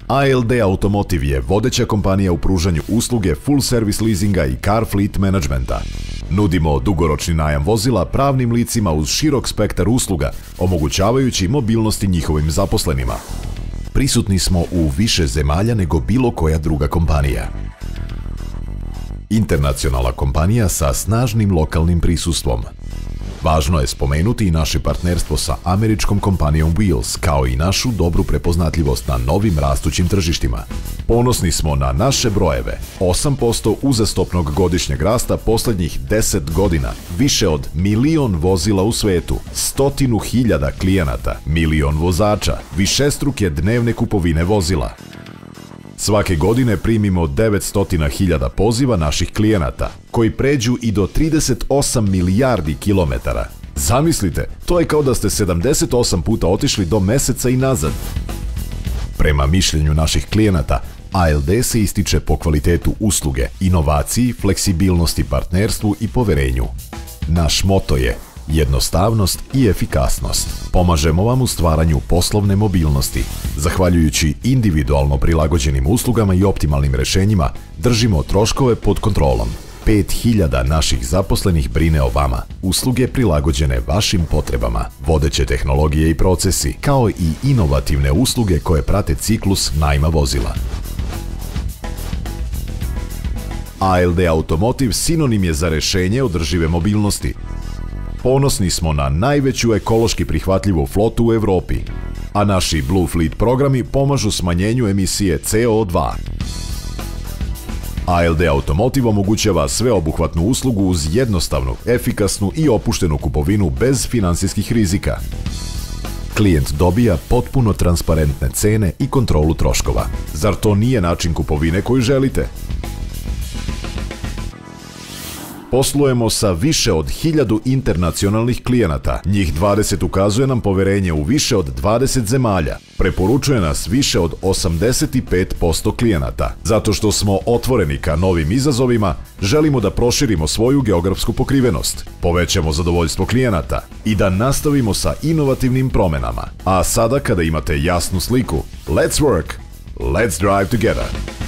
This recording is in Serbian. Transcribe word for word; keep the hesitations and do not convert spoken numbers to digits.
A L D Automotive je vodeća kompanija u pružanju usluge full service leasinga i car fleet managementa. Nudimo dugoročni najam vozila pravnim licima uz širok spektar usluga, omogućavajući mobilnosti njihovim zaposlenima. Prisutni smo u više zemalja nego bilo koja druga kompanija. Internacionalna kompanija sa snažnim lokalnim prisustvom. Važno je spomenuti i naše partnerstvo sa američkom kompanijom Wheels, kao i našu dobru prepoznatljivost na novim rastućim tržištima. Ponosni smo na naše brojeve, osam posto uzastopnog godišnjeg rasta posljednjih deset godina, više od milion vozila u svetu, stotinu hiljada klijenata, milion vozača, višestruke dnevne kupovine vozila. Svake godine primimo devetsto hiljada poziva naših klijenata, koji pređu i do trideset osam milijardi kilometara. Zamislite, to je kao da ste sedamdeset osam puta otišli do meseca i nazad. Prema mišljenju naših klijenata, A L D se ističe po kvalitetu usluge, inovaciji, fleksibilnosti, partnerstvu i poverenju. Naš moto je jednostavnost i efikasnost. Pomažemo vam u stvaranju poslovne mobilnosti. Zahvaljujući individualno prilagođenim uslugama i optimalnim rešenjima, držimo troškove pod kontrolom. pet hiljada naših zaposlenih brine o vama. Usluge prilagođene vašim potrebama, vodeće tehnologije i procesi, kao i inovativne usluge koje prate ciklus najma vozila. A L D Automotive sinonim je za rešenje održive mobilnosti. Ponosni smo na najveću ekološki prihvatljivu flotu u Evropi, a naši Blue Fleet programi pomažu smanjenju emisije C O dva. A L D Automotive omogućava sveobuhvatnu uslugu uz jednostavnu, efikasnu i opuštenu kupovinu bez finansijskih rizika. Klijent dobija potpuno transparentne cene i kontrolu troškova. Zar to nije način kupovine koju želite? Poslujemo sa više od hiljadu internacionalnih klijenata. Njih dvadeset ukazuje nam poverenje u više od dvadeset zemalja. Preporučuje nas više od osamdeset pet posto klijenata. Zato što smo otvoreni ka novim izazovima, želimo da proširimo svoju geografsku pokrivenost, povećamo zadovoljstvo klijenata i da nastavimo sa inovativnim promenama. A sada kada imate jasnu sliku, let's work, let's drive together.